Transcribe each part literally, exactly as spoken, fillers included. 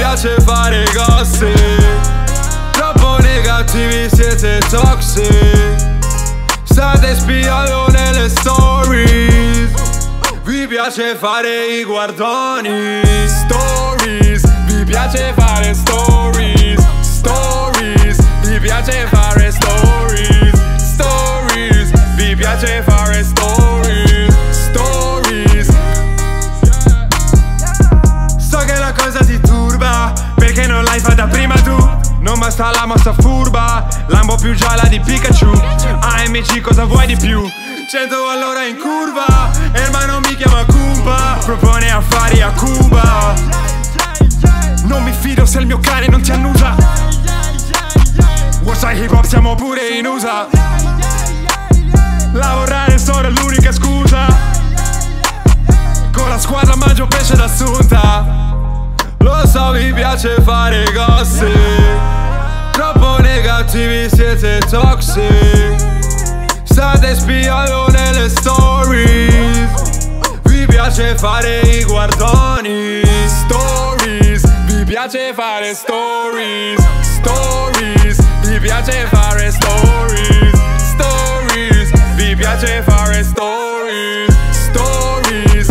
piace fare gossip, troppo negativi siete toxic. State spiando nelle stories, vi piace fare i guardoni. Stories, vi piace fare stories. Stories, vi piace fare stories. Stories, vi piace fare stories. Stories. So che la cosa ti turba, perché non l'hai fatta prima tu. Non basta la mossa furba, Lambo più gialla di Pikachu. A M C cosa vuoi di più? Cento all'ora in curva, hermano mi chiama Kumpa, propone affari a Cuba. Non mi fido se il mio cane non ti annusa. Warside hip hop siamo pure in U S A. Lavorare solo è l'unica scusa. Con la squadra mangio pesce d'assunta. Lo so, vi piace fare gossip, troppo negativi siete toxic. State spiando nelle stories, vi piace fare i guardoni. Stories, vi piace fare stories. Stories, vi piace fare stories. Stories, vi piace fare stories. Stories.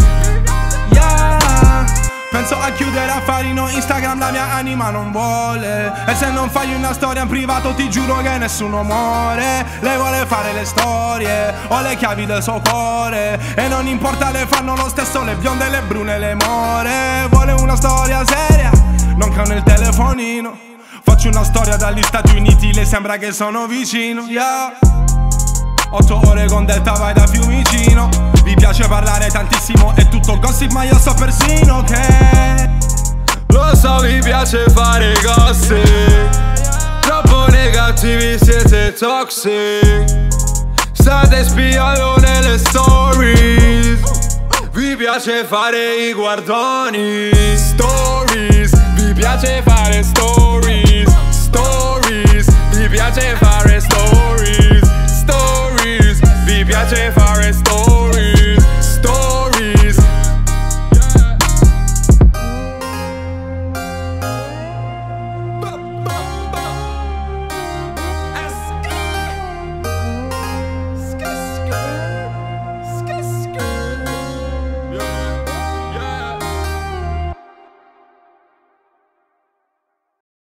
Penso a chiudere affari, no Instagram la mia anima non vuole. E se non fai una storia in privato ti giuro che nessuno muore. Lei vuole fare le storie, ho le chiavi del suo cuore. E non importa, le fanno lo stesso le bionde, le brune, le more. Vuole una storia seria, non con il telefonino. Faccio una storia dagli Stati Uniti, le sembra che sono vicino, yeah. Otto ore con Delta vai da Fiumicino. Vi piace parlare tantissimo, è tutto gossip ma io so persino che lo so, vi piace fare gossip, troppo negativi siete toxic. State spiando nelle stories, vi piace fare i guardoni. Stories, vi piace fare stories. Stories, vi piace fare stories.